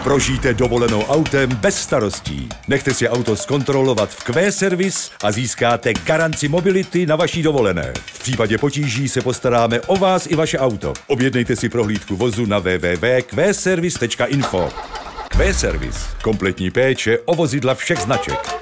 Prožijte dovolenou autem bez starostí. Nechte si auto zkontrolovat v Q-Service a získáte garanci mobility na vaší dovolené. V případě potíží se postaráme o vás i vaše auto. Objednejte si prohlídku vozu na www.qservice.info. Q-Service. Kompletní péče o vozidla všech značek.